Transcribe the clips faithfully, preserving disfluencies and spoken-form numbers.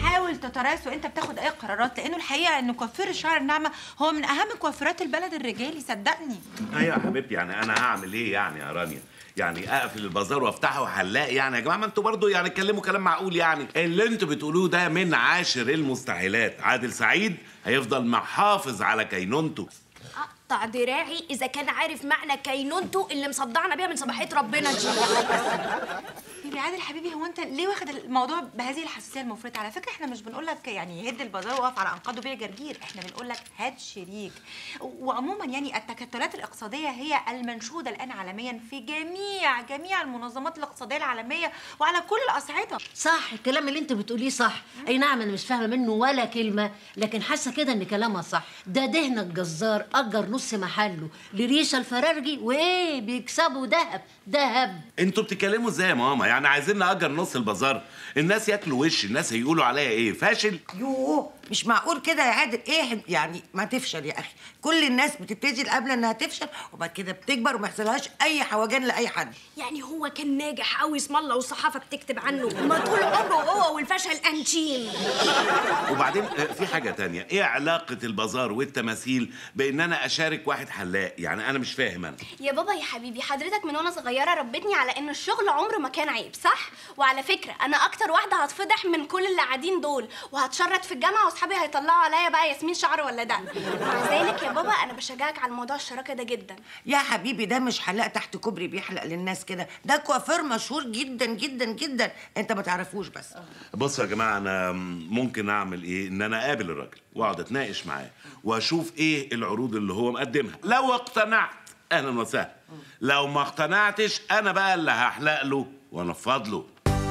حاول تتراس وانت بتاخد اي قرارات، لانه الحقيقه ان كوافير الشعر الناعمه هو من اهم كوافيرات البلد الرجالي، صدقني. ايوه يا حبيبتي، يعني انا هعمل ايه يعني يا رانيا؟ يعني اقفل البازار وافتحه هنلاقي يعني يا جماعه؟ ما انتوا برضه يعني اتكلموا كلام معقول. يعني اللي انتوا بتقولوه ده من عاشر المستحيلات. عادل سعيد هيفضل محافظ على كينونته. اقطع دراعي اذا كان عارف معنى كينونته اللي مصدعنا بيها من صباحيه ربنا دي. يا عادل حبيبي، هو انت ليه واخد الموضوع بهذه الحساسيه المفرطه؟ على فكره احنا مش بنقول لك يعني هد البازار وقف على انقاضه بيع جرجير، احنا بنقول لك هات شريك. وعموما يعني التكتلات الاقتصاديه هي المنشوده الان عالميا في جميع جميع المنظمات الاقتصاديه العالميه وعلى كل الاصعده. صح، الكلام اللي انت بتقوليه صح. اي نعم انا مش فاهمه منه ولا كلمه، لكن حاسه كده ان كلامها صح. ده دهن الجزار اجر نص محله لريشه الفرارجي وايه بيكسبوا ذهب ذهب. انتوا بتتكلموا ازاي يا ماما؟ يعني عايزين نأجر نص البازار؟ الناس ياكلوا وش، الناس هيقولوا عليا ايه؟ فاشل؟ يوه مش معقول كده يا عادل. ايه يعني ما تفشل يا اخي؟ كل الناس بتبتدي القبل انها تفشل وبعد كده بتكبر وما يحصلهاش اي حوجان لاي حد. يعني هو كان ناجح قوي اسم الله والصحافه بتكتب عنه، ما طول عمره هو والفشل انتيم. وبعدين في حاجه تانية، ايه علاقه البازار والتماثيل بان انا اشارك واحد حلاق؟ يعني انا مش فاهم. انا يا بابا يا حبيبي، حضرتك من وانا صغيره ربتني على ان الشغل عمره ما كان عيب، صح؟ وعلى فكره انا اكتر واحده هتفضح من كل اللي قاعدين دول، وهتشرد في الجامعه واصحابي هيطلعوا عليا بقى ياسمين شعر ولا دقن. مع ذلك يا بابا انا بشجعك على موضوع الشراكه ده جدا. يا حبيبي ده مش حلاق تحت كوبري بيحلق للناس كده، ده كوافير مشهور جدا جدا جدا، انت ما تعرفوش بس. بصوا يا جماعه، انا ممكن اعمل ايه؟ ان انا اقابل الراجل واقعد اتناقش معاه واشوف ايه العروض اللي هو مقدمها. لو اقتنعت اهلا وسهلا، لو ما اقتنعتش انا بقى اللي هحلق له وانفض له.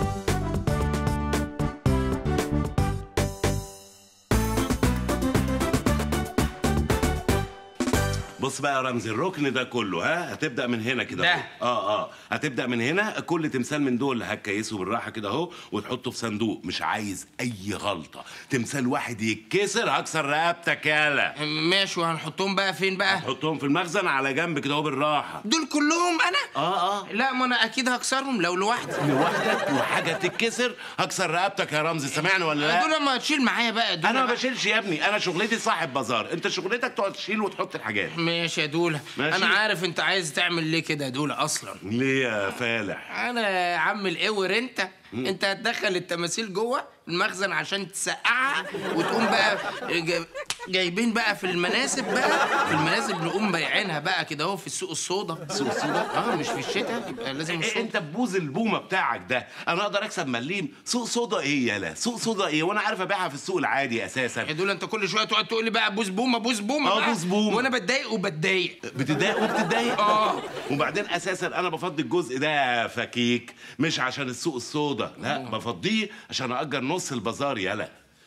بص بقى يا رمزي، الركن ده كله ها هتبدا من هنا كده ده. اهو. اه اه هتبدا من هنا. كل تمثال من دول هتكيسه بالراحه كده اهو وتحطه في صندوق. مش عايز اي غلطه. تمثال واحد يتكسر هكسر رقبتك يالا. ماشي، وهنحطهم بقى فين بقى؟ هتحطهم في المخزن على جنب كده اهو بالراحه. دول كلهم انا؟ اه اه لا، ما انا اكيد هكسرهم لو لوحدي. لوحدك وحاجه تتكسر هكسر رقبتك يا رمزي، سامعني ولا لا؟ دول ما تشيل معايا بقى. دول انا ما بشيلش يا ابني، انا شغلتي صاحب بازار، انت شغلتك تقعد تشيل وتحط الحاجات. ماشي يا دوله. ماشي. انا عارف انت عايز تعمل ليه كده يا دوله اصلا. ليه يا فالح؟ انا يا عم الاور انت مم. انت هتدخل التماثيل جوه المخزن عشان تسقعها وتقوم بقى جايبين بقى في المناسب بقى في المناسب نقوم بايعينها بقى كده اهو في السوق السودا. السوق السودا؟ اه مش في الشتاء، يبقى لازم السوق. انت ببوز البومه بتاعك ده انا اقدر اكسب مليم. سوق صودا ايه يالا؟ سوق صودا ايه وانا عارف ابيعها في السوق العادي اساسا؟ يا دول انت كل شويه تقعد تقول لي بقى بوز بومه بوز بومه. اه بوز بومه، وانا بتضايق وبتضايق. بتضايق وبتتضايق؟ اه. وبعدين اساسا انا بفضي الجزء ده فكيك مش عشان السوق السودا، لا بفضيه عشان اجر نص البازار يالا.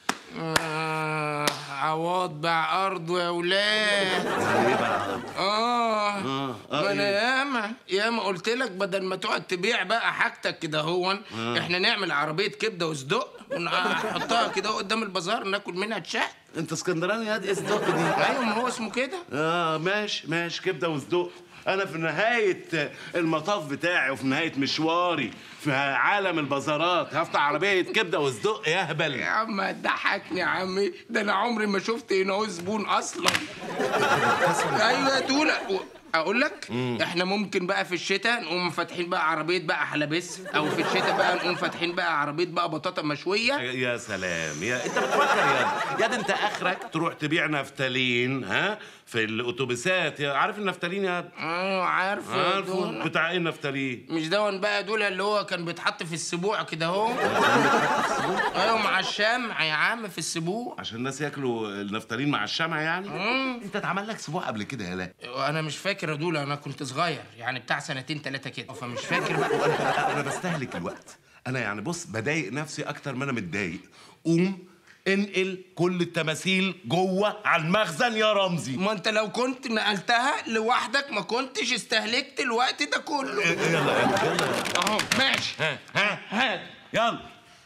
آه عوض باع ارضه يا ولاد. يعني ايه بقى؟ اه اه اه ما انا إيه؟ ياما ياما قلت لك بدل ما تقعد تبيع بقى حاجتك كده هون آه. احنا نعمل عربيه كبده وصدق ونحطها كده قدام البازار ناكل منها تشق. انت اسكندراني يا دي صدق دي؟ ايوه ما هو اسمه كده. اه ماشي ماشي، كبده وصدق. انا في نهايه المطاف بتاعي وفي نهايه مشواري في عالم البازارات هفتح عربيه كبده وصدق يا هبل. يا عم هتضحكني يا عمي، ده انا عمري ما شفت هنا هو زبون اصلا. ايوه يا دوله. اقول لك مم. احنا ممكن بقى في الشتاء نقوم فاتحين بقى عربيه بقى حلبس، او في الشتاء بقى نقوم فاتحين بقى عربيه بقى بطاطا مشويه. يا سلام يا انت بتفكر يا يا ده انت اخرك تروح تبيع نفتالين ها في الاتوبيسات. يا عارف النفتالين يا اه عارف عارفه بتاع ايه النفتالين؟ مش دون بقى دول اللي هو كان بيتحط في السبوع كده اهو. ايوه مع الشمع يا عم في السبوع عشان الناس ياكلوا النفتالين مع الشمع يعني. مم. انت اتعمل لك سبوع قبل كده يا لا؟ انا مش فاكر يا دول، انا كنت صغير يعني بتاع سنتين ثلاثه كده فمش فاكر بقى. انا بستهلك الوقت انا يعني. بص بضايق نفسي اكتر ما انا متضايق. قوم انقل كل التماثيل جوه على المخزن يا رمزي. ما انت لو كنت نقلتها لوحدك ما كنتش استهلكت الوقت ده كله. يلا يلا يلا اهو ماشي. ها ها ها يلا.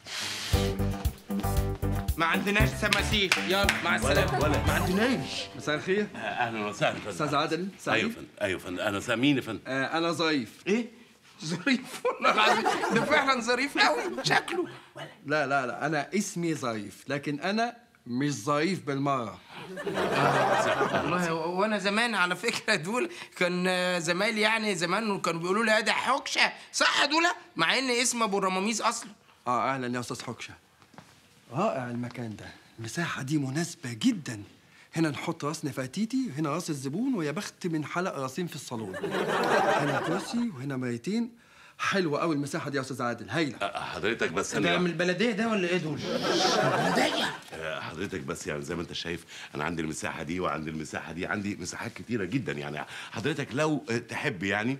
ما عندناش تماثيل، يلا مع السلامه. ولا ما عندناش. مساء الخير. اهلا وسهلا فندم. استاذ عادل سعيد. ايوه فندم ايوه فندم. انا سامين يا فندم. آه انا ضيف. ايه ظريف والله العظيم، ده فعلا ظريف قوي شكله. لا لا لا، انا اسمي ظريف، لكن انا مش ظريف بالمره. والله وانا زمان على فكره دول كان زمايلي يعني زمان كانوا بيقولوا لي ده حكشه، صح دول؟ مع ان اسم ابو الرماميس اصلا. اه اهلا يا استاذ حكشه. رائع المكان ده، المساحه دي مناسبه جدا. هنا نحط راس نفاتيتي وهنا راس الزبون، ويا بخت من حلق راسين في الصالون. هنا كرسي وهنا مرايتين. حلوه قوي المساحه دي يا استاذ عادل، هايله. حضرتك بس ده من البلديه ده ولا ايه دول؟ البلديه. حضرتك بس يعني زي ما انت شايف انا عندي المساحه دي وعندي المساحه دي، عندي مساحات كتيره جدا يعني. حضرتك لو تحب يعني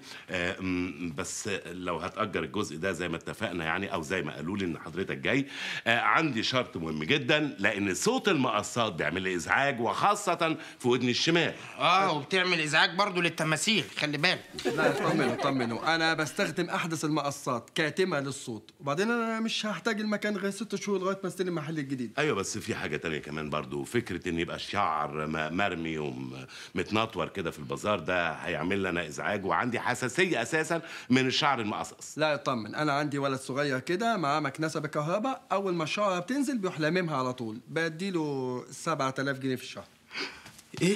بس لو هتأجر الجزء ده زي ما اتفقنا يعني، او زي ما قالوا لي ان حضرتك جاي، عندي شرط مهم جدا، لان صوت المقصات بيعمل لي ازعاج وخاصه في ودني الشمال. اه وبتعمل ازعاج برضو للتماثيل، خلي بالك. لا اطمنوا اطمنوا، انا بستخدم احدث المقصات كاتمه للصوت، وبعدين انا مش هحتاج المكان غير ست شهور لغايه ما استلم المحل الجديد. ايوه بس في حاجه تانية كمان برضو، فكره ان يبقى الشعر مرمي ومتنطور كده في البازار ده هيعمل لنا ازعاج، وعندي حساسيه اساسا من الشعر المقصقص. لا اطمن، انا عندي ولد صغير كده معاه مكنسه بالكهرباء، اول ما الشعره بتنزل بيروح لاممها على طول، بديله سبعة آلاف جنيه في الشهر. ايه؟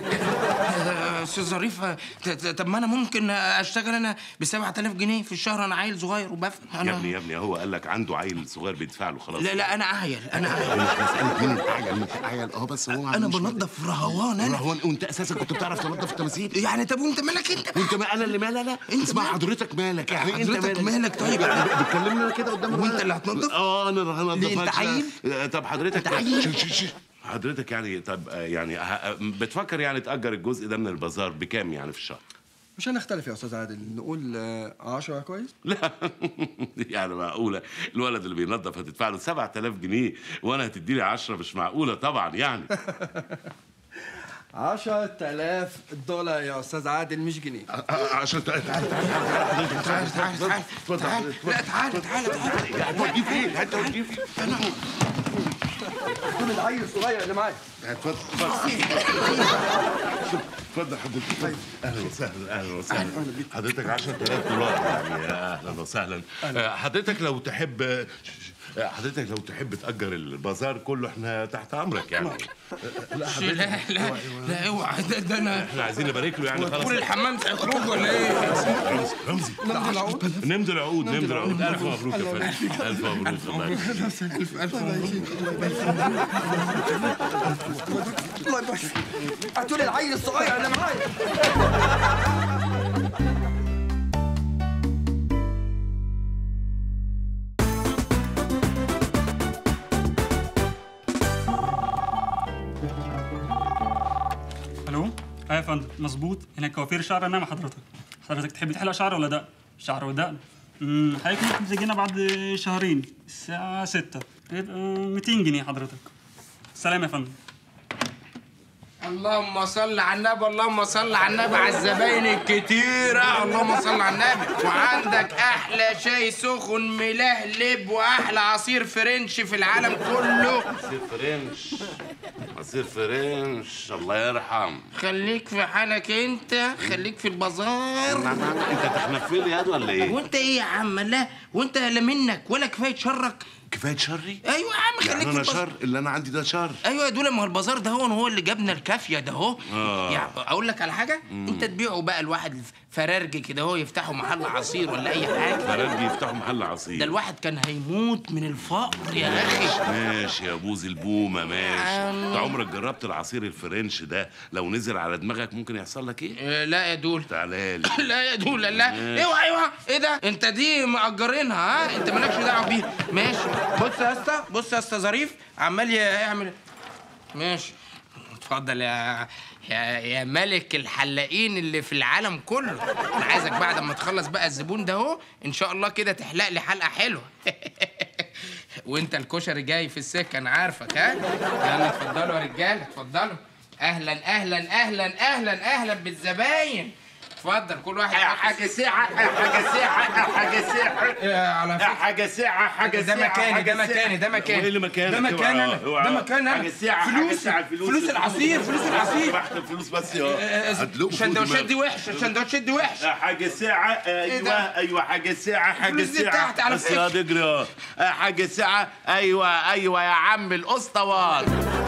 استاذ ظريف، طب ما انا ممكن اشتغل انا ب سبعة آلاف جنيه في الشهر، انا عيل صغير وبفهم. انا يا ابني يا ابني هو قال لك عنده عيل صغير بيدفع له خلاص. لا لا انا عيل، انا عيل. مش مساله مين عيل مين عيل، اه بس هو انا بنظف رهوان. انا رهوان؟ وانت اساسا كنت بتعرف تنظف التماثيل يعني؟ طب وانت مالك انت؟ وانت ما انا اللي مالي؟ لا انت اسمع حضرتك مالك يعني؟ حضرتك انت مالك, مالك طيب؟ يعني بتكلمني انا كده قدام وانت اللي هتنظف؟ اه انا اللي هنظف. ليه انت عيل؟ طب حضرتك انت عيل؟ حضرتك يعني طب يعني بتفكر يعني تأجر الجزء ده من البازار بكام يعني في الشهر؟ مش هنختلف يا استاذ عادل، نقول عشرة كويس؟ لا يعني معقوله الولد اللي بينظف هتدفع له سبعة آلاف جنيه وانا هتدي لي عشرة؟ مش معقوله طبعا يعني. عشرة آلاف دولار يا استاذ عادل، مش جنيه. عشرة آلاف. تعال تعال تعال تعال تعال. لا تعال تعال تعال. هتوديه فين؟ انت هتوديه فين؟ انا كل العيل الصغير اللي معايا. اتفضل اتفضل حضرتك. اهلا وسهلا اهلا وسهلا. حضرتك عشرة آلاف دولار يعني، اهلا وسهلا. حضرتك لو تحب حضرتك لو تحب تأجر البازار كله احنا تحت امرك يعني. لا لا لا لا اوعى، ده, ده انا احنا عايزين نبارك له يعني. خلاص دخول الحمام هيخرج ولا ايه؟ رمزي رمزي نمضي العقود نمضي العقود نمضي العقود. الف مبروك يا فندم، الف مبروك. الله الف الف مبروك. الله يبارك. هاتوا لي العيل الصغير اللي معايا. الو اه يا فندم مظبوط، هنا كوافير شعر نعم. حضرتك حضرتك تحب تحلق شعر ولا دقن؟ شعر ودقن. امم حضرتك ممكن تجينا بعد شهرين الساعة ستة، يبقى مئتين جنيه حضرتك. سلام يا فندم. اللهم صل على النبي، اللهم صل على النبي، على الزباين الكتيرة، اللهم صل على النبي. وعندك أحلى شاي سخن ملهلب وأحلى عصير فرنش في العالم كله. عصير فرنش عصير فرنش الله يرحم. خليك في حالك أنت، خليك في البازار. انت تحنفي لي ياد ولا ايه؟ وأنت إيه يا عم؟ لا وأنت لا منك ولا كفاية شرك. كفايه شري؟ ايوه يا عم خليك يعني في انا البازار. شر؟ اللي انا عندي ده شر؟ ايوه يا دول، ما هو البازار ده هو هو اللي جابنا الكافيه ده اهو. آه. يعني اقول لك على حاجه، مم. انت تبيعه بقى الواحد فرارجي كده هو يفتحوا محل عصير ولا اي حاجه. فرارجي يفتحوا محل عصير؟ ده الواحد كان هيموت من الفقر يا اخي. ماشي يا بوز البومه ماشي. انت عمرك جربت العصير الفرنش ده لو نزل على دماغك ممكن يحصل لك ايه؟ آه لا يا دول. تعالى لي. لا يا دول لا. اوعى اوعى ايه ده؟ انت دي مأجرينها ها؟ انت مالكش دعوه بيها. ماشي بص يا اسطى، بص يا اسطى ظريف عمال يعمل. ماشي اتفضل يا يا يا ملك الحلاقين اللي في العالم كله. انا عايزك بعد ما تخلص بقى الزبون ده اهو ان شاء الله كده تحلق لي حلقه حلوه. وانت الكشري جاي في السكه انا عارفك ها. يلا اتفضلوا يا رجاله اتفضلوا. اهلا اهلا اهلا اهلا اهلا بالزباين. اتفضل كل واحد حاجه ساعه حاجه ساعه حاجه ساعه على فكره حاجه ساعه حاجه ده مكاني ده مكاني ده مكاني وايه اللي مكانك؟ ده مكاني انا ده مكاني انا حاجه ساعه فلوس فلوس العصير فلوس العصير بحت الفلوس بس يا السندوتشات دي وحشه السندوتشات دي وحشه حاجه ساعه ايوه ايوه حاجه ساعه حاجه الفلوس دي ساعه بتاعتي على بس يا دجري حاجه ساعه ايوه ايوه يا عم الاسطوات.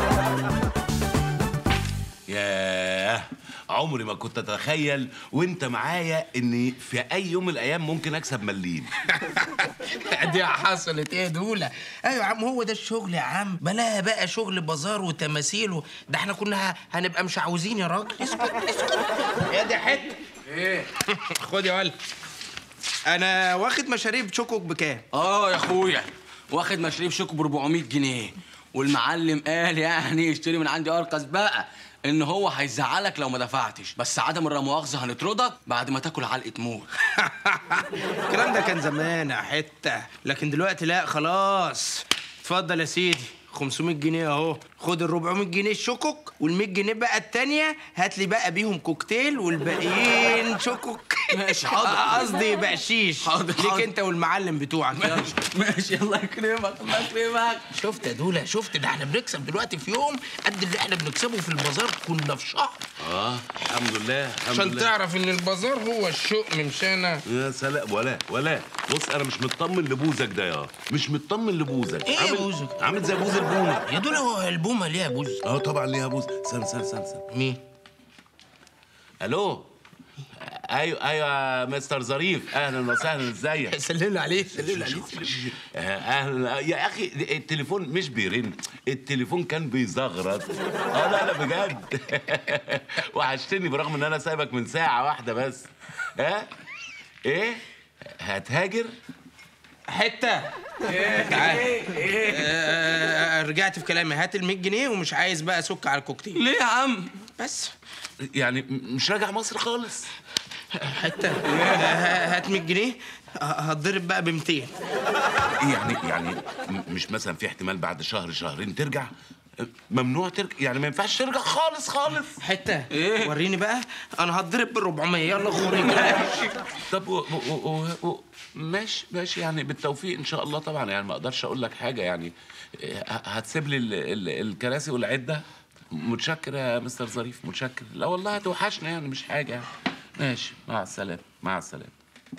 ياه عمري ما كنت اتخيل وانت معايا اني في اي يوم من الايام ممكن اكسب مليم. دي حصلت ايه دولة؟ ايوه يا عم هو ده الشغل يا عم، بلاها بقى شغل بازار وتماثيل و... ده احنا كنا هنبقى مش عاوزين يا راجل. اسكت اسكت يا دي حته ايه. خد يا ولد انا واخد مشاريب شوكوك بكام؟ اه يا اخويا واخد مشاريب شوكو ب أربعمية جنيه، والمعلم قال يعني اشتري من عندي ارخص بقى، ان هو هيزعلك لو ما دفعتش، بس عدم الرمواخذه هنطردك بعد ما تاكل علقه موت. الكلام ده كان زمان يا حته، لكن دلوقتي لا خلاص. اتفضل يا سيدي خمسمية جنيه اهو، خد ال أربعمية جنيه الشوكوك وال100 جنيه بقى التانية هات لي بقى بيهم كوكتيل والباقيين شوكوك. ماشي حاضر. قصدي بقشيش. حاضر ليك انت والمعلم بتوعك. ماشي ماشي الله يكرمك الله يكرمك. شفت يا دوله شفت ده احنا بنكسب دلوقتي في يوم قد اللي احنا بنكسبه في البازار كنا في شهر. اه الحمد لله الحمد عشان لله. تعرف ان البازار هو الشوق من شانا. يا سلام ولا ولا بص انا مش مطمن لبوزك ده يا مش مطمن لبوزك. ايه عامل بوزك؟ عامل زي بوز البومه. يا دوله هو البومه ليها بوز؟ اه طبعا ليها بوز. استنى استنى استنى استنى. مين؟ الو ايوه ايوه مستر ظريف اهلا وسهلا ازيك. سلم عليه سلم عليه. اهلا يا اخي التليفون مش بيرن التليفون كان بيزغرط. اه لا لا بجد. وحشتني برغم ان انا سايبك من ساعه واحده بس. ها ايه هتهاجر حته ايه تعال ايه رجعت في كلامي. هات ال مية جنيه ومش عايز بقى سك على الكوكتيل. ليه يا عم؟ بس يعني مش راجع مصر خالص. حته هات مية جنيه هتضرب بقى ب ميتين. يعني يعني مش مثلا في احتمال بعد شهر شهرين ترجع؟ ممنوع ترجع يعني ما ينفعش ترجع خالص خالص. حته إيه؟ وريني بقى انا هتضرب بال أربعمية. يلا خوري. طب و و و و ماشي ماشي يعني بالتوفيق ان شاء الله. طبعا يعني ما اقدرش اقول لك حاجه يعني. هتسيب لي ال ال الكراسي والعده؟ متشكر يا مستر ظريف متشكر. لا والله هتوحشنا يعني مش حاجه يعني. ماشي مع السلامه مع السلامه.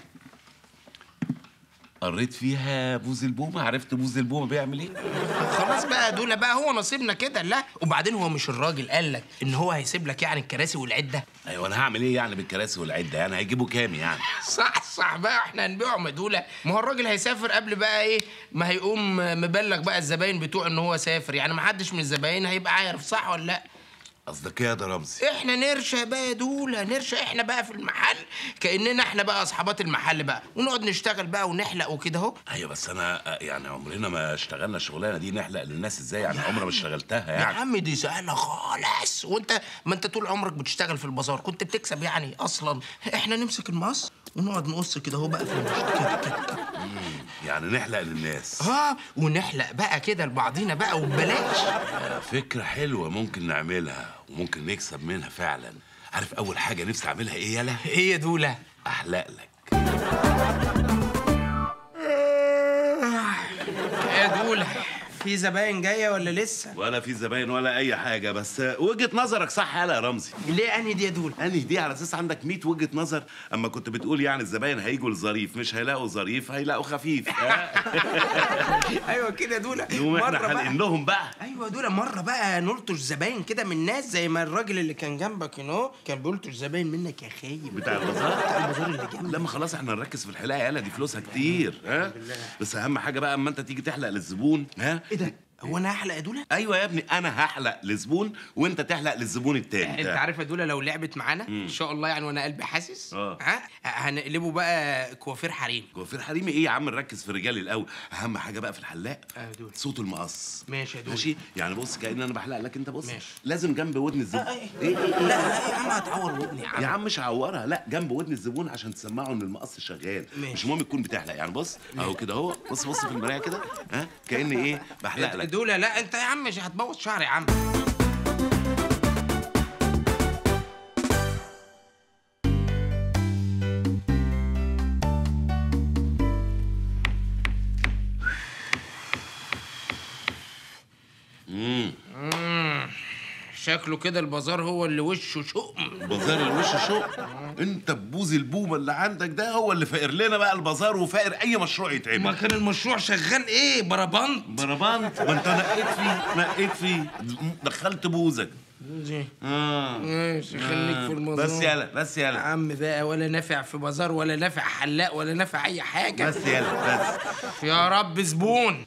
قريت فيها بوز البومه عرفت بوز البومه بيعمل ايه؟ خلاص بقى دول بقى هو نصيبنا كده. لا وبعدين هو مش الراجل قال لك ان هو هيسيب لك يعني الكراسي والعده؟ ايوه انا هعمل ايه يعني بالكراسي والعده يعني هيجيبوا كام يعني؟ صح صح بقى احنا هنبيعهم يا دوله. ما هو الراجل هيسافر قبل بقى ايه ما هيقوم مبلغ بقى الزباين بتوعه ان هو سافر. يعني ما حدش من الزباين هيبقى عارف. صح ولا لا؟ قصدك ايه يا ده رمزي؟ احنا نرشى بقى يا دوله نرشى احنا بقى في المحل كاننا احنا بقى اصحابات المحل بقى ونقعد نشتغل بقى ونحلق وكده اهو. ايوه بس انا يعني عمرنا ما اشتغلنا الشغلانه دي نحلق للناس ازاي يعني عمرنا ما اشتغلتها يعني. يا عم دي سهله خالص. وانت ما انت طول عمرك بتشتغل في البازار كنت بتكسب يعني اصلا. احنا نمسك المقص ونقعد نقص كده اهو بقى في المشط كده كده. يعني نحلق للناس. اه ونحلق بقى كده لبعضينا بقى وببلاش. فكره حلوه ممكن نعملها وممكن نكسب منها فعلا. عارف اول حاجه نفسي اعملها ايه يالا؟ ايه يا دوله؟ احلق لك. يا دوله في زباين جايه ولا لسه؟ ولا في زباين ولا اي حاجه بس وجهه نظرك صح يالا يا رمزي. ليه انهي دي يا دوله؟ انهي دي على اساس عندك مية وجهه نظر. اما كنت بتقول يعني الزباين هيجوا لظريف مش هيلاقوا ظريف هيلاقوا خفيف. ايوه كده يا دوله. نقوم احنا حالقين لهم بقى. ايوه يا دوله مره بقى نلطش زباين كده من ناس زي ما الراجل اللي كان جنبك هنا كان بيلطش زباين منك يا خايب. بتاع البازار؟ بتاع البازار اللي جنبك. لما خلاص احنا نركز في الحلاقه يالا دي فلوسها كتير. ها بس اهم حاجه بقى اما انت تيجي تحلق للزبون. ها ايه ده؟ هو انا هحلق يا دوله؟ ايوه يا ابني انا هحلق لزبون وانت تحلق للزبون التاني. انت عارف يا دوله لو لعبت معانا ان شاء الله يعني وانا قلبي حاسس اه ها هنقلبه بقى كوافير حريم. كوافير حريمي ايه يا عم نركز في الرجال الاول. اهم حاجه بقى في الحلاق اه دوله صوت المقص. ماشي يا دوله. ماشي يعني بص كأن انا بحلق لك انت بص ماشي. لازم جنب ودن الزبون. ايه ايه لا يا عم هتعور ودني يا عم. يا عم مش هعورها لا جنب ودن الزبون عشان تسمعه ان المقص شغال. ماشي. مش مهم تكون بتحلق يعني بص اهو كده اهو بص بص في المرايه كده ها كأني ايه بحلق لك. دوله لا انت يا عم مش هتبوظ شعري يا عم. امم امم شكله كده البازار هو اللي وشه شؤم. بازار الوش شؤم؟ انت ببوز البومه اللي عندك ده هو اللي فاقر لنا بقى البازار وفاقر اي مشروع يتعمل. ما كان المشروع شغال ايه؟ بربنت بربنت؟ ما انت نقيت فيه نقيت فيه دخلت بوزك. بوزي اه ماشي خليك في الموضوع. بس يلا بس يلا يا عم بقى، ولا نافع في بازار ولا نافع حلاق ولا نافع اي حاجه. بس يلا بس. يا رب زبون.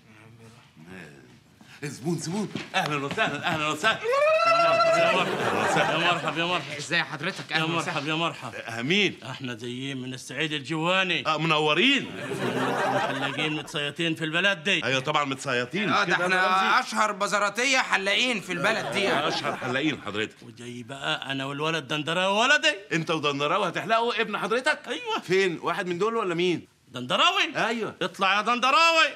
زبون زبون. اهلا وسهلا اهلا وسهلا. يا مرحبا يا مرحبا يا مرحبا. ازاي حضرتك؟ يا مرحبا يا مرحبا. مين؟ احنا جايين من السعيد الجواني. اه منورين. محلقين متصيطين في البلد دي. ايوه طبعا متصيطين. اه ده احنا اشهر بازاراتيه حلاقين في البلد دي. اشهر حلاقين حضرتك. وجاي بقى انا والولد دندراوي ولدي. انت ودندراوي هتحلقوا ابن حضرتك؟ ايوه. فين؟ واحد من دول ولا مين؟ دندراوي. ايوه. اطلع يا دندراوي.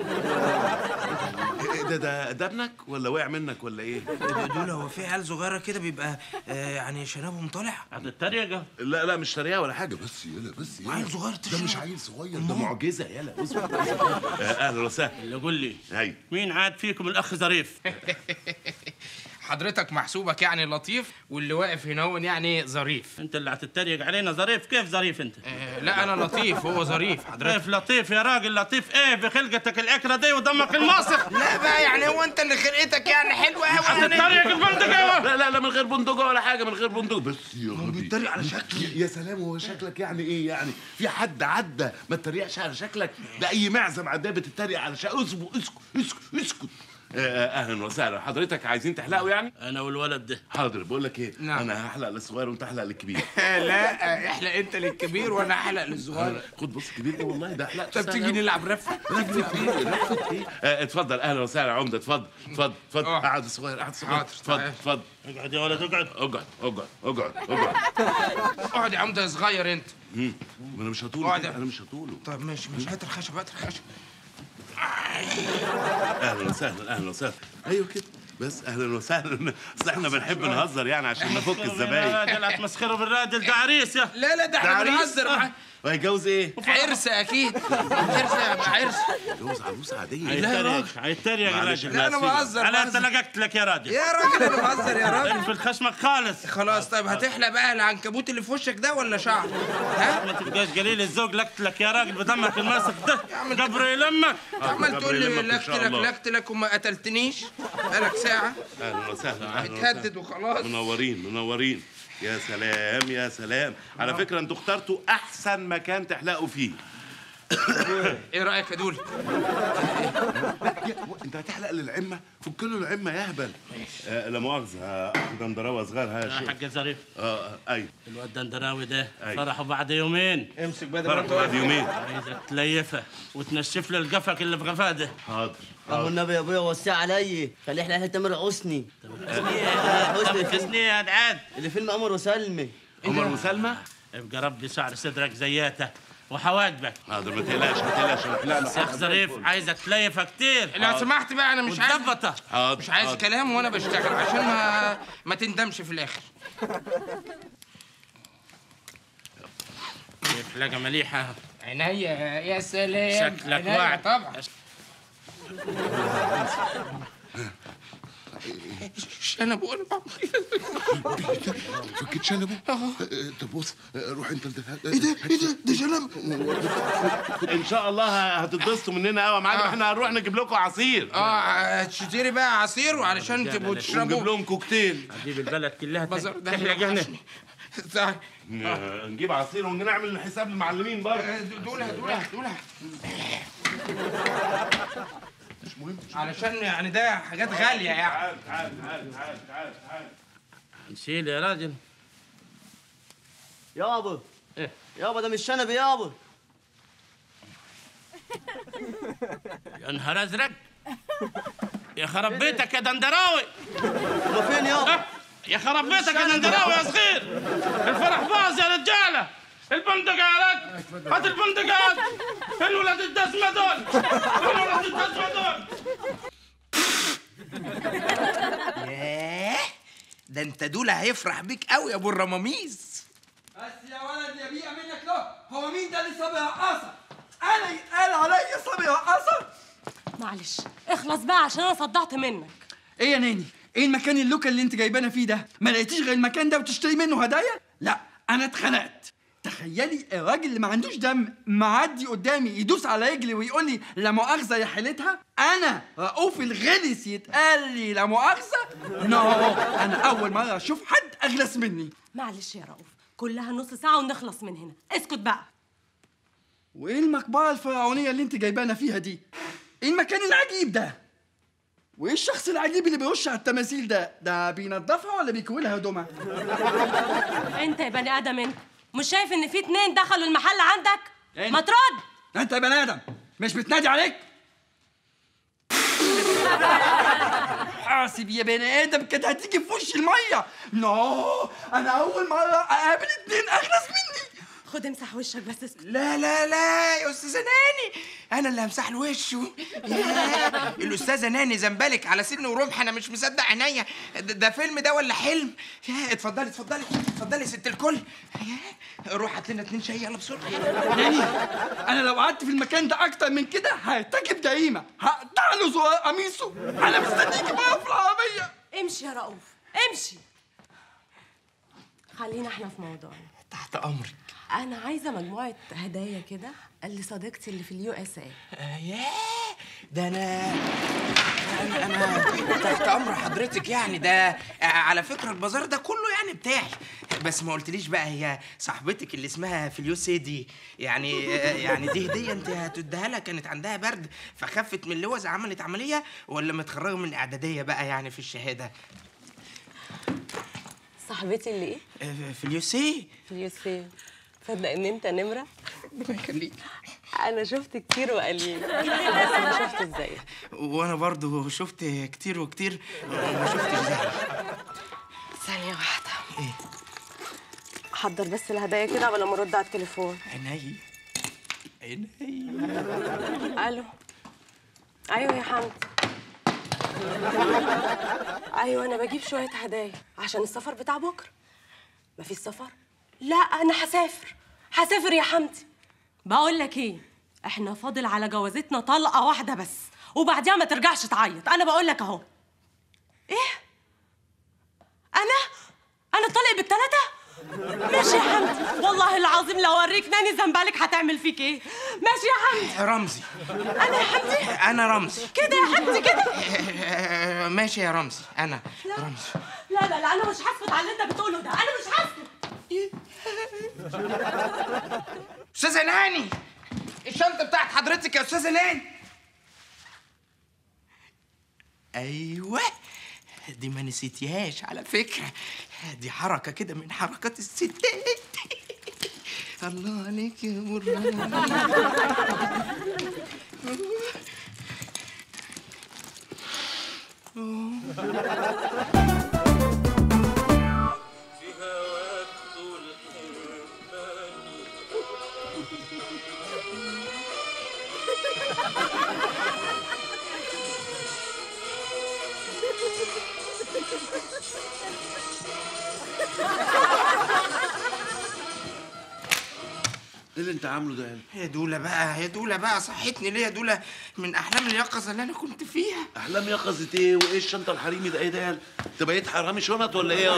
ده ده ده ابنك ولا وقع منك ولا ايه؟ دول هو في عيال صغيره كده بيبقى آه يعني شنبهم طالع؟ هتتريق؟ لا لا مش تريقه ولا حاجه. بس يلا بس يلا. عيل صغير ده مش عيل صغير، ده معجزه. يلا اصبر. اهلا وسهلا. اللي قول لي ايوه مين عاد فيكم الاخ ظريف؟ حضرتك محسوبك يعني لطيف، واللي واقف هنا هو يعني ظريف. انت اللي هتتريق علينا ظريف؟ كيف ظريف انت؟ آه لا انا لطيف، هو ظريف حضرتك. كيف لطيف يا راجل؟ لطيف ايه بخلقتك الاكره دي ودمك الماسخ؟ لا بقى يعني هو انت اللي خلقتك يعني حلوه قوي. هتتريق البندقه؟ لا لا لا من غير بندقه ولا حاجه، من غير بندقه. بس يا غبي بيتريق على شكلي. يا سلام، هو شكلك يعني ايه يعني؟ في حد عدى ما تتريقش على شكلك؟ ده اي معزم عداه بتتريق على شكلك. اسكت اسكت اسكت اسكت. اهلا وسهلا. حضرتك عايزين تحلقوا يعني؟ انا والولد ده. حاضر. بقول لك ايه، نعم. انا هحلق للصغير وانت احلق للكبير. لا احلق انت للكبير وانا احلق للصغير. خد بص الكبير ده والله ده حلقته. طب تيجي نلعب رفه؟ رفه ايه رفه ايه؟ اتفضل. اهلا وسهلا يا عمده. اتفضل اتفضل اتفضل. قعد الصغير قعد الصغير. اتفضل اتفضل. اقعد يا ولد اقعد. اقعد اقعد اقعد اقعد. اقعد يا عمده يا صغير انت. امم انا مش هطوله. انا مش هطوله. طب ماشي ماشي. هات الخشب هات الخشب. اهلا وسهلا اهلا وسهلا. ايوه كده بس. اهلا وسهلا. اصل احنا بنحب نهزر يعني عشان نفك الزباين. يا راجل هتمسخروا بالراجل ده عريس يا. لا لا ده احنا بنهزر معاه. وهيتجوز ايه؟ عرس اكيد. عرس يبقى عرس. جوز عروسه عاديه. هيتريق هيتريق يا راجل. لا انا بهزر. انا انت لققت لك يا راجل. يا راجل انا بهزر يا راجل. اقفل خشمك خالص. خلاص طيب هتحلق بقى العنكبوت اللي في وشك ده ولا شعر؟ ها؟ ما تبقاش قليل الذوق. لقت لك يا راجل بدمك الماسك ده. قبر يلمك. عمال تقول لي لكت لك لكت لك وما قتلتنيش بقالك ساعه. اهلا وسهلا. هتهدد وخلاص. منورين منورين. يا سلام يا سلام. على فكره انتوا اخترتوا احسن مكان تحلقوا فيه. ايه رايك يا دولي؟ انت هتحلق للعمه؟ فك له العمه يا هبل. آه لا مؤاخذه دندراوي صغير. ها يا حاج ظريف. اه ايوه. الواد دندراوي ده أيوة. فرحه بعد يومين. امسك بدل فرح بعد يومين. عايزك تليفه وتنشف له القفك اللي في قفاه ده. حاضر. ابو النبي يا ابويا وسع علي. خلي احنا اهل تامر حسني. حسني حسني يا دعاد. اللي فيلم قمر وسلمى. عمر وسلمى. ابقى ربي شعر صدرك زياته وحواجبك. حاضر ما تقلقش ما تقلقش. لا لا يا اخ ظريف عايزك تليفه كتير. لو سمحت بقى انا مش عايز وتظبطه. حاضر. مش عايز كلام وانا بشتغل عشان ما ما تندمش في الاخر. حلاقه مليحه. عينيا يا سلام. شكلك واعي طبعا. شنبه انا بعمل فكيت شنبه؟ طب بص روح انت. ايه ده ايه ده ده شنب. ان شاء الله هتتبسطوا مننا قوي يا معلم. احنا هنروح نجيب لكم عصير. اه تشتري بقى عصير وعلشان تبقوا تشربوا. ونجيب لهم كوكتيل. حبيب البلد كلها بازار ده تحلق هنا. تعال نجيب عصير ونعمل حساب المعلمين برضه. دولها دولها دولها مش مهم. علشان يعني ده حاجات غاليه يعني. تعال تعال تعال تعال تعال تعال. نشيل يا راجل. يابا ايه يابا ده مش شنبي يابا. يا نهار ازرق. يا خرب بيتك يا دندراوي. هو فين يابا؟ يا خرب بيتك يا دندراوي يا صغير. الفرح باظ يا رجاله. البندقات هات البندقات. فين ولاد الدسمه دول؟ فين ولاد الدسمه دول؟ ياه ده انت دول هيفرح بيك قوي يا ابو الرماميز. بس يا ولد يا بيئة منك له. هو مين ده اللي صبي رقاصة؟ انا يتقال عليا صبي رقاصة؟ معلش اخلص بقى عشان انا صدعت منك. ايه يا ناني؟ ايه المكان اللوكال اللي انت جايبانا فيه ده؟ ما لقيتيش غير المكان ده وتشتري منه هدايا؟ لا انا اتخنقت. تخيلي الراجل اللي ما عندوش دم معدي قدامي يدوس على رجلي ويقول لي لا مؤاخذه يا حيلتها. انا رؤوف الغلس يتقال لي لا مؤاخذه؟ نو انا اول مره اشوف حد اغلس مني. معلش يا رؤوف، كلها نص ساعه ونخلص من هنا. اسكت بقى. وايه المقبره الفرعونيه اللي انت جايبانا فيها دي؟ ايه المكان العجيب ده؟ وايه الشخص العجيب اللي بيرش على التماثيل ده؟ ده بينضفها ولا بيكوي هدومها؟ انت يا بني ادم، انت مش شايف ان في اتنين دخلوا المحل عندك؟ يعني؟ ما ترد. انت يا بني ادم مش بتنادي عليك؟ حاسب يا بني ادم كده هتيجي في وش الميه. نو انا اول مره اقابل اتنين اغلس مني. خد امسح وشك بس اسكت. لا لا لا يا استاذه ناني، انا اللي همسح له وشه. ياه، الاستاذه ناني زنبلك على سن ورمح، انا مش مصدق عينيا. ده, ده فيلم ده ولا حلم؟ يا اتفضلي اتفضلي اتفضلي يا ست الكل. يا روح هات لنا اتنين شاي يلا بسرعه. ناني انا لو قعدت في المكان ده اكتر من كده هرتكب جريمه، هقطع له زرار قميصه. انا مستنيكي بقى في العربيه. امشي يا رؤوف امشي. خلينا احنا في موضوعنا. تحت امرك. انا عايزه مجموعه هدايا كده لصديقتي اللي في اليو اس اي. ياه ده انا انا انا تحت امر حضرتك يعني. ده على فكره البازار ده كله يعني بتاعي، بس ما قلتليش بقى هي صاحبتك اللي اسمها فليوسي دي يعني يعني دي هديه انت هتديها لها؟ كانت عندها برد فخفت من اللوز عملت عمليه، ولا متخرجه من اعداديه بقى يعني في الشهاده؟ صاحبتي اللي ايه؟ فليوسي. فليوسي. تصدق ان انت نمره؟ ربنا يخليك. انا شفت كتير وقليل بس ما شفت زيك. وانا برضو شفت كتير وكتير وما شفتش زيك. ثانيه واحده. ايه؟ حضر بس الهدايا كده قبل ما ارد على التليفون. عيني عيني. الو. ايوه يا حمد. ايوه انا بجيب شويه هدايا عشان السفر بتاع بكره. مفيش سفر؟ لا انا هسافر هسافر يا حمدي. بقول لك ايه، احنا فاضل على جوازتنا طلقه واحده بس وبعديها ما ترجعش تعيط. انا بقول لك اهو. ايه؟ انا انا طالق بالثلاثه؟ ماشي يا حمدي، والله العظيم لو اوريك ناني زنبلك هتعمل فيك ايه. ماشي يا حمدي. رمزي. انا يا حمدي؟ انا رمزي. كده يا حمدي كده. ماشي يا رمزي انا لا. رمزي. لا لا لا انا مش هسكت على اللي انت بتقوله ده، انا مش هسكت. استاذه ناني الشنطه بتاعت حضرتك يا استاذه ناني. ايوه دي ما نسيتيهاش على فكره، دي حركه كده من حركات الستات. الله عليك يا مرة. ايه اللي انت عامله ده؟ يا دوله بقى يا دوله بقى صحتني ليه يا دوله من احلام اليقظه اللي انا كنت فيها. احلام يقظه ايه؟ وايه الشنطه الحريمي ده؟ ايه ده؟ انت بقيت حرامي شنط ولا ايه؟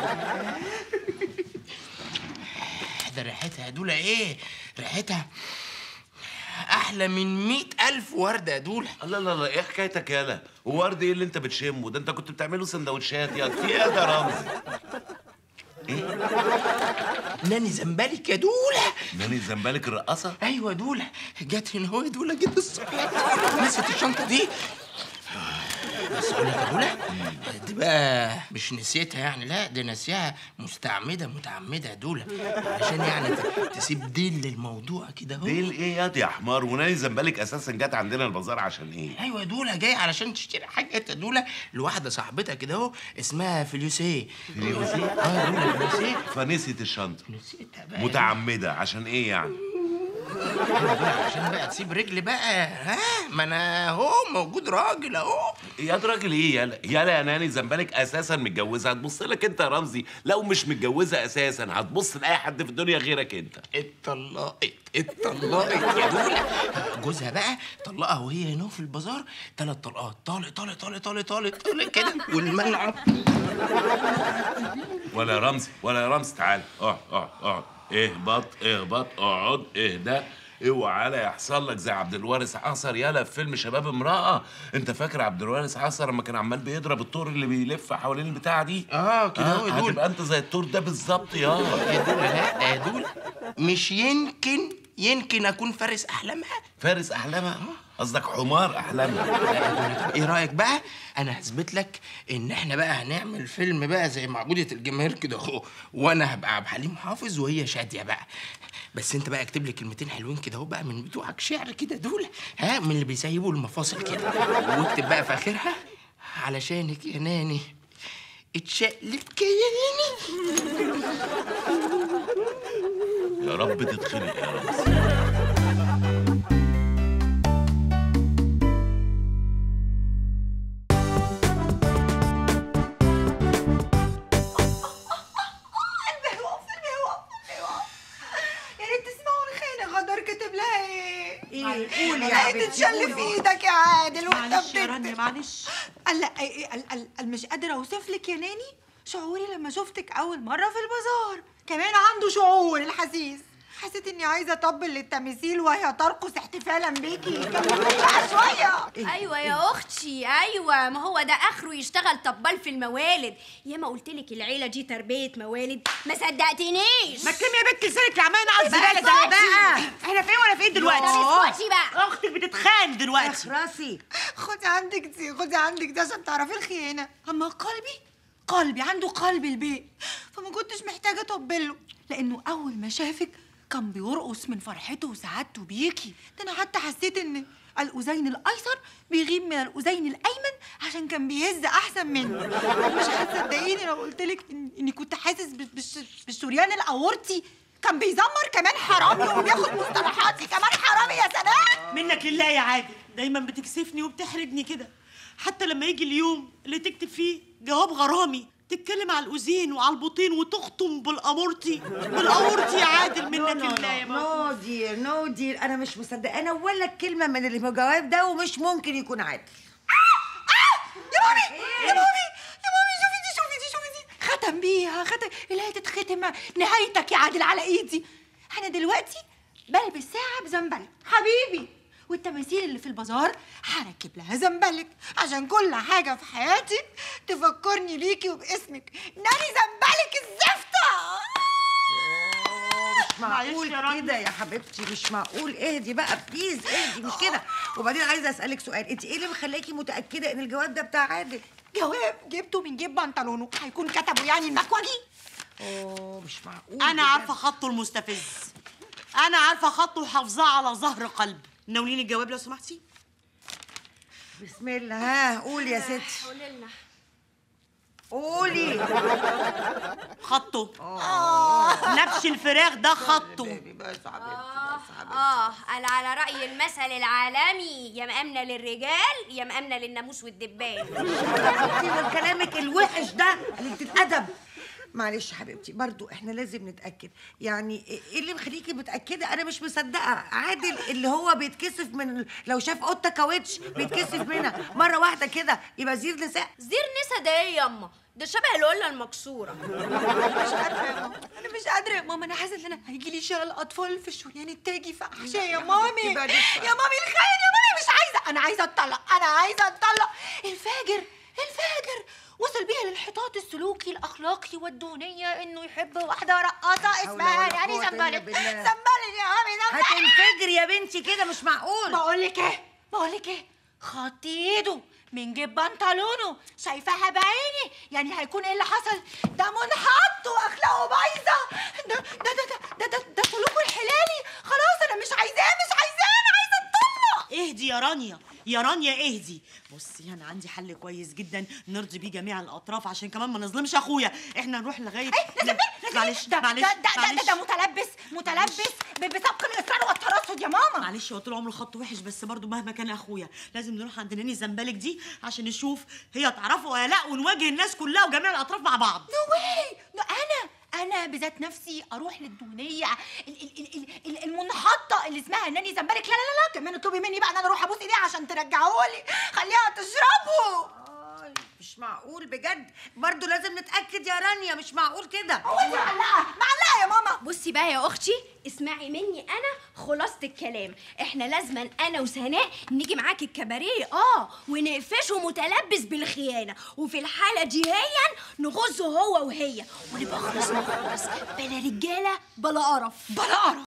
ده ريحتها يا دوله ايه؟ ريحتها احلى من مئة الف ورده يا دوله. الله لا لا ايه حكايتك يالا؟ وورد ايه اللي انت بتشمه ده؟ انت كنت بتعمله سندوتشات يا في ايه ده رمزي؟ ايه؟ ناني زنبلك يا دوله. ناني زنبلك الرقاصه؟ ايوه دوله جت هنا اهو يا دوله، جت الصبح نسيت الشنطه دي. بس اقول لك يا دوله دي بقى مش نسيتها يعني، لا دي ناسيها مستعمده متعمده يا دوله، عشان يعني تسيب ديل للموضوع كده اهو. ديل ايه ياض يا حمار؟ وناني زنبلك اساسا جت عندنا البازار عشان ايه؟ ايوه يا دوله جاي علشان تشتري حاجه يا دوله لواحده صاحبتها كده اهو اسمها فليوسي. فليوسي؟ اه يا دوله فليوسي. فنسيت الشنطه. نسيتها بقى متعمده عشان ايه يعني؟ عشان بقى تسيب رجلي بقى، ها؟ ما انا اهو موجود راجل اهو. يا راجل ايه يالا يالا يا ناني، زنبلك اساسا متجوزه، هتبص لك انت يا رمزي. لو مش متجوزه اساسا هتبص لاي حد في الدنيا غيرك انت. اتطلقت اتطلقت يا دوله. جوزها بقى طلقها وهي هنا في البازار ثلاث طلقات، طالق طالق طالق طالق طالق طالق كده والمنع. ولا يا رمزي ولا يا رمزي، تعال اقعد اقعد اقعد، اهبط اهبط اقعد اهدى، اوعى لا يحصل لك زي عبد الوارث عصر يالا في فيلم شباب امرأة. انت فاكر عبد الوارث عصر لما كان عمال بيضرب الطور اللي بيلف حوالين البتاعه دي؟ اه كده اهو يا دول. هتبقى انت زي الطور ده بالظبط يا يا دول. لا يا دول، مش يمكن يمكن اكون فارس احلامها. فارس احلامها؟ قصدك حمار احلامها. ايه رايك بقى؟ انا هثبت لك ان احنا بقى هنعمل فيلم بقى زي معبودة الجماهير كده اهو، وانا هبقى عبد الحليم حافظ وهي شاديه بقى. بس انت بقى اكتب لي كلمتين حلوين كده اهو بقى من بتوعك، شعر كده دول، ها، من اللي بيسيبوا المفاصل كده، واكتب بقى في اخرها علشانك يا ناني اتشقلب كياني. يا رب تتخنق يا رب. قولي يا حبيبتي، تتشل في ايدك يا عادل وانت معلش يا رانيا معلش. لا مش قادره اوصف لك يا ناني شعوري لما شفتك اول مره في البازار. كمان عنده شعور الحسيس. حسيت اني عايزه اطبل للتماثيل وهي ترقص احتفالا بيكي. كملي شويه. ايوه يا اختي، ايوه، ما هو ده اخره يشتغل طبال في الموالد. يا ما قلت لك العيله دي تربيه موالد، ما صدقتنيش. ما تكلمي يا بنت لسانك اللي عمال ينقص بقى زباله ده بقى. احنا فين ولا فين دلوقتي؟ اسكتي بقى. اختك بتتخان دلوقتي. اخرسي. خدي عندك دي، خدي عندك دي عشان تعرفي الخيانه. اما قلبي قلبي عنده قلب البيت، فما كنتش محتاجه اطبله، لانه اول ما شافك كان بيرقص من فرحته وسعادته بيكي. ده انا حتى حسيت ان الاذين الايسر بيغيب من الاذين الايمن عشان كان بيهز احسن منه. مش هتصدقيني لو قلت لك إن اني كنت حاسس بالشريان الاورطي كان بيزمر كمان حرامي وبياخد مصطلحاتي كمان حرامي. يا سلام منك لله يا عادل، دايما بتكسفني وبتحرجني كده. حتى لما يجي اليوم اللي تكتب فيه جواب غرامي تتكلم على الاذين وعلى البطين وتخطم بالامورتي بالامورتي يا عادل، منك لله يا ماما. نو دير نو دير، انا مش مصدقانه ولا كلمه من اللي في الجواب ده، ومش ممكن يكون عادل. يا مامي يا مامي يا مامي، شوفي دي شوفي دي شوفي دي، ختم بيها ختم اللي هي تتختم نهايتك يا عادل على ايدي. انا دلوقتي بلبس ساعه بزنبلك حبيبي، والتماثيل اللي في البازار هركب لها زنبلك عشان كل حاجه في حياتي تفكرني بيكي وباسمك. ناني زنبلك الزفته. مش معقول كده يا حبيبتي، مش معقول. اهدي بقى بليز، اهدي، مش كده. وبعدين عايزه اسالك سؤال، انت ايه اللي مخليكي متاكده ان الجواب ده بتاع عادل؟ جواب جبته من جيب بنطلونه، هيكون كتبه يعني المكوجي؟ اوه مش معقول. انا عارفه خطه المستفز، انا عارفه خطه وحافظاه على ظهر قلب. ناوليني الجواب لو سمحتي. بسم الله. ها قولي يا ستي. قولي لنا. قولي. خطه. نبش الفراخ ده خطه. اه قال على رأي المثل العالمي، يا مأمنة للرجال يا مأمنة للناموس والدبان. كلامك الوحش ده اللي بتتأدب. معلش حبيبتي، برضو احنا لازم نتاكد. يعني ايه اللي مخليكي متاكده؟ انا مش مصدقه. عادل اللي هو بيتكسف من لو شاف قطه كاوتش بيتكسف منها مره واحده كده يبقى زير نساء. زير نسا ده ايه ياما؟ ده شبه القله المكسوره. مش قادره يا ماما، انا مش قادره يا ماما. انا حاسه ان انا هيجي لي شلل اطفال في الشريان التاجي في احشائي. يا مامي يا مامي الخاين يا مامي، مش عايزه. انا عايزه اتطلق، انا عايزه اتطلق. الفاجر الفاجر وصل بيها للانحطاط السلوكي الاخلاقي والدونيه انه يحب واحده رقاصه اسمها يعني زنبلك. زنبلك يا مامي زنبلك. هتنفجري يا بنتي كده، مش معقول. بقول لك ايه بقول لك ايه خط ايده من جيب بنطلونه، شايفاها بعيني. يعني هيكون ايه اللي حصل؟ ده منحط واخلاقه بايظه. ده ده ده ده ده, ده سلوكه الحلالي. خلاص انا مش عايزاه مش عايزاه انا عايزه اتطلق. اهدي يا رانيا يا رانيا اهدي. بصي انا عندي حل كويس جدا نرضي بيه جميع الاطراف عشان كمان ما نظلمش اخويا. احنا نروح لغايه ايه نزل معلش معلش ده معلش ده ده, ده, ده متلبس متلبس بسبق الاصرار والترصد اقصد يا ماما. معلش هو طول عمره خط وحش، بس برضه مهما كان اخويا لازم نروح عند ناني زنبلك دي عشان نشوف هي تعرفه ولا لا، ونواجه الناس كلها وجميع الاطراف مع بعض. نو واي، نو انا انا بذات نفسي اروح للدهنيه ال- ال- ال- ال- المنحطه اللي اسمها ناني زنبلك. لا لا لا كمان اطلبي مني بقى ان انا اروح ابوس ايديها عشان ترجعهولي، خليها تشربه. مش معقول بجد، برضو لازم نتأكد يا رانيا، مش معقول كده. هو انت معلقه معلقه يا ماما؟ بصي بقى يا اختي، اسمعي مني انا خلاصه الكلام. احنا لازما انا وسناء نيجي معاكي الكباريه اه ونقفشه متلبس بالخيانه، وفي الحاله دي هي نغزه هو وهي ونبقى خلصنا خالص، بلا رجاله بلا قرف. بلا قرف